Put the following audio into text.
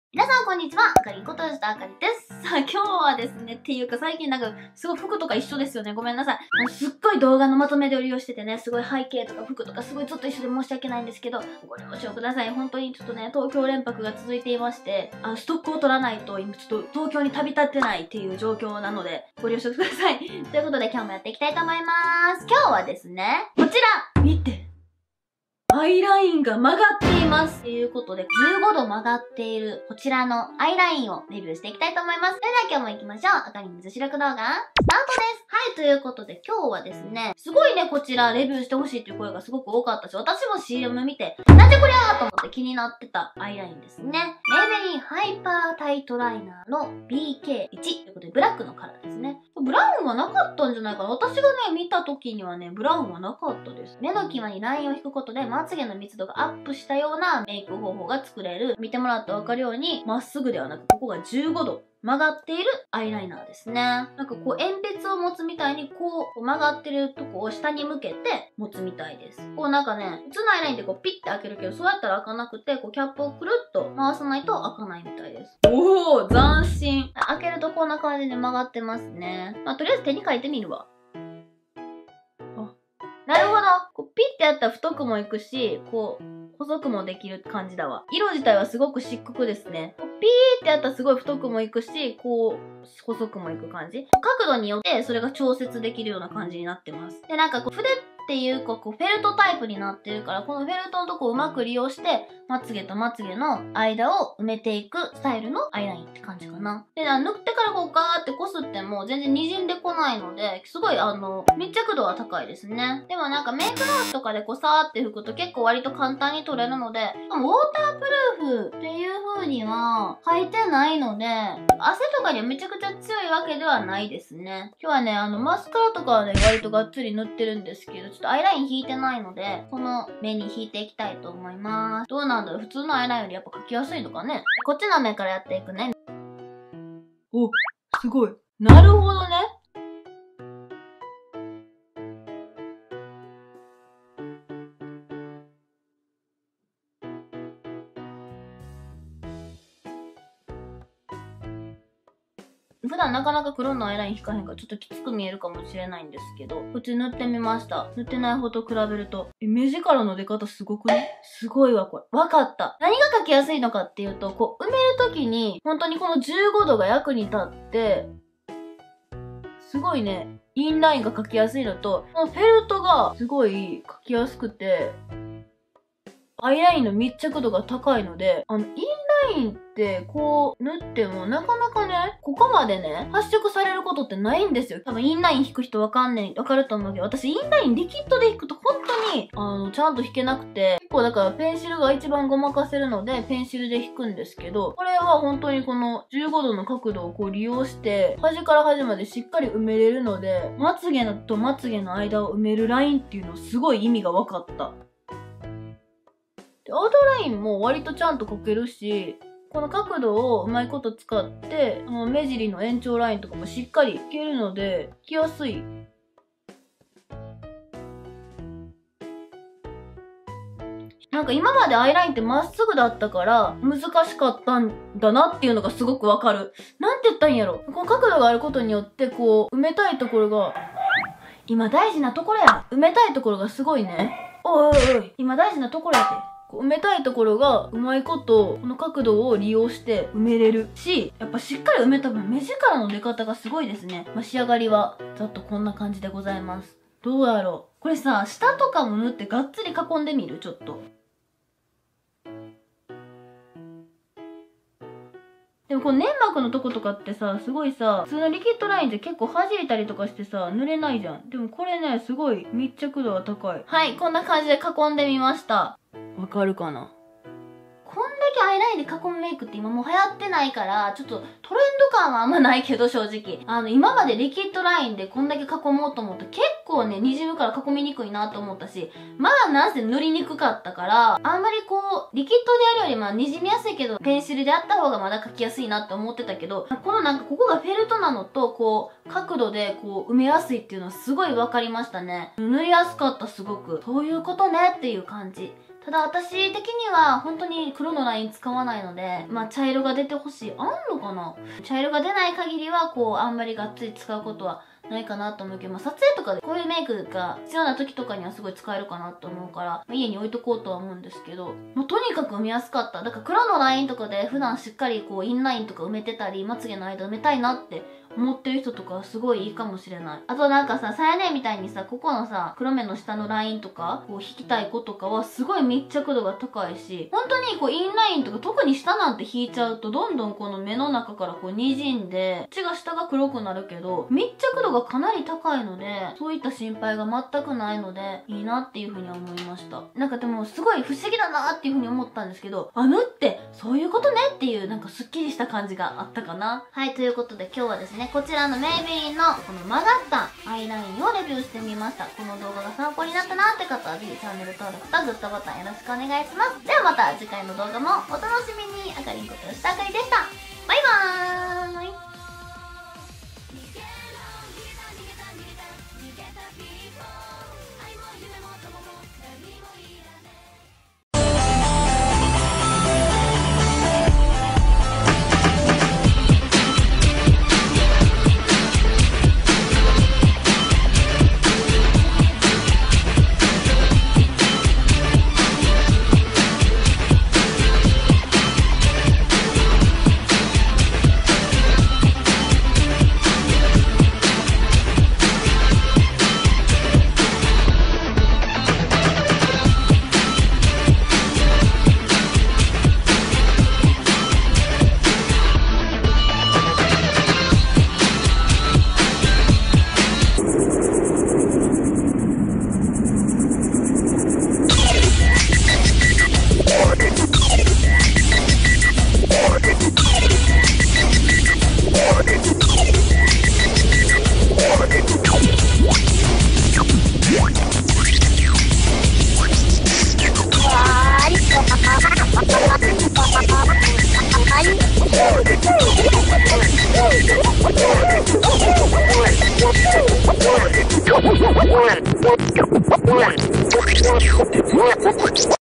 皆さんこんにちは、あかりんこと吉田あかりです。さあ今日はですね、っていうか最近すごい服とか一緒ですよね。ごめんなさい。すっごい動画のまとめで利用しててね、すごい背景とか服とかすごいずっと一緒で申し訳ないんですけど、ご了承ください。本当にちょっとね、東京連泊が続いていまして、ストックを取らないと今ちょっと東京に旅立ってないっていう状況なので、ご了承ください。ということで今日もやっていきたいと思います。今日はですね、こちら見てアイラインが曲がっています。ということで、15度曲がっているこちらのアイラインをレビューしていきたいと思います。それでは今日も行きましょう。あかりん水白動画、スタートです。はい、ということで今日はですね、すごいね、こちらレビューしてほしいっていう声がすごく多かったし、私も CM 見て、なんでこりゃーと思って気になってたアイラインですね。メイベリンハイパータイトライナーの BK1 ということで、ブラックのカラーですね。ブラウンはなかったんじゃないかな。私がね、見た時にはね、ブラウンはなかったです。目の際にラインを引くことで、まつげの密度がアップしたようなメイク方法が作れる。見てもらってわかるように、まっすぐではなく、ここが15度。曲がっているアイライナーですね。なんかこう鉛筆を持つみたいにこう曲がってるとこを下に向けて持つみたいです。こうなんかね、普通のアイラインってこうピッて開けるけど、そうやったら開かなくて、こうキャップをくるっと回さないと開かないみたいです。おー、斬新。開けるとこんな感じで曲がってますね。まあとりあえず手に書いてみるわ。なるほど。こうピッてやったら太くもいくし、こう、細くもできる感じだわ。色自体はすごく漆黒ですね。ピーってやったらすごい太くもいくし、こう、細くもいく感じ。角度によってそれが調節できるような感じになってます。で、なんかこう、筆っていうこうフェルトタイプになってるから、このフェルトのとこをうまく利用して、まつげとまつげの間を埋めていくスタイルのアイラインって感じかな。で、塗ってからこうガーってこすっても全然滲んでこないので、すごい密着度は高いですね。でもなんかメイク直しとかでこうさーって拭くと結構割と簡単に取れるので、しかもウォータープルーフっていう風には書いてないので、汗とかにはめちゃくちゃ強いわけではないですね。今日はね、マスカラとかはね、割とがっつり塗ってるんですけど、ちょっとアイライン引いてないので、この目に引いていきたいと思います。どうなんだろう、普通のアイラインよりやっぱ描きやすいのかね。こっちの目からやっていくね。お、すごい。なるほどね。普段なかなか黒のアイライン引かへんからちょっときつく見えるかもしれないんですけど、こっち塗ってみました。塗ってない方と比べると、目力の出方すごくね？すごいわ、これ。わかった。何が描きやすいのかっていうと、こう、埋めるときに、本当にこの15度が役に立って、すごいね、インラインが描きやすいのと、このフェルトがすごい描きやすくて、アイラインの密着度が高いので、インラインってこう塗ってもなかなかね、ここまでね、発色されることってないんですよ。多分インライン引く人わかると思うけど、私インラインリキッドで引くと本当に、ちゃんと引けなくて、結構だからペンシルが一番ごまかせるので、ペンシルで引くんですけど、これは本当にこの15度の角度をこう利用して、端から端までしっかり埋めれるので、まつげとまつげの間を埋めるラインっていうのすごい意味が分かった。アウトラインも割とちゃんと描けるし、この角度をうまいこと使って、目尻の延長ラインとかもしっかり引けるので、引きやすい。なんか今までアイラインってまっすぐだったから難しかったんだなっていうのがすごくわかる。なんて言ったんやろ。この角度があることによってこう埋めたいところが、今大事なところや。埋めたいところがすごいね。おいおいおい、今大事なところやって。埋めたいところがうまいことこの角度を利用して埋めれるし、やっぱしっかり埋めた分目力の出方がすごいですね。仕上がりはざっとこんな感じでございます。どうやろう。これさ、下とかも塗ってがっつり囲んでみる？ちょっと。でもこの粘膜のとことかってさ、すごいさ、普通のリキッドラインって結構弾いたりとかしてさ、塗れないじゃん。でもこれね、すごい密着度が高い。はい、こんな感じで囲んでみました。わかるかな？こんだけアイラインで囲むメイクって今もう流行ってないから、ちょっとトレンド感はあんまないけど正直。今までリキッドラインでこんだけ囲もうと思って結構ね、滲むから囲みにくいなと思ったし、なんせ塗りにくかったから、あんまりこう、リキッドでやるより滲みやすいけど、ペンシルでやった方がまだ描きやすいなって思ってたけど、このなんかここがフェルトなのと、こう、角度でこう、埋めやすいっていうのはすごい分かりましたね。塗りやすかったすごく。そういうことねっていう感じ。 ただ私的には本当に黒のライン使わないので、まあ茶色が出てほしい。あんのかな？茶色が出ない限りはこうあんまりがっつり使うことはないかなと思うけど、まあ、撮影とかでこういうメイクが必要な時とかにはすごい使えるかなと思うから、まあ、家に置いとこうとは思うんですけど、もうとにかく見やすかった。だから黒のラインとかで普段しっかりこうインラインとか埋めてたり、まつげの間埋めたいなって思ってる人とかはすごいいいかもしれない。あとなんかさ、さやねみたいにさ、ここのさ、黒目の下のラインとか、こう引きたい子とかはすごい密着度が高いし、本当にこうインラインとか特に下なんて引いちゃうと、どんどんこの目の中からこう滲んで、こっちが下が黒くなるけど、密着度がかなり高いので、そういった心配が全くないので、いいなっていうふうには思いました。なんかでもすごい不思議だなっていうふうに思ったんですけど、縫ってそういうことねっていうなんかスッキリした感じがあったかな。はい、ということで今日はですね、こちらのメイベリンのこの曲がったアイラインをレビューしてみました。この動画が参考になったなって方はぜひチャンネル登録とグッドボタンよろしくお願いします。ではまた次回の動画もお楽しみに。あかりんこと吉田あかりでした。バイバーイ。 One.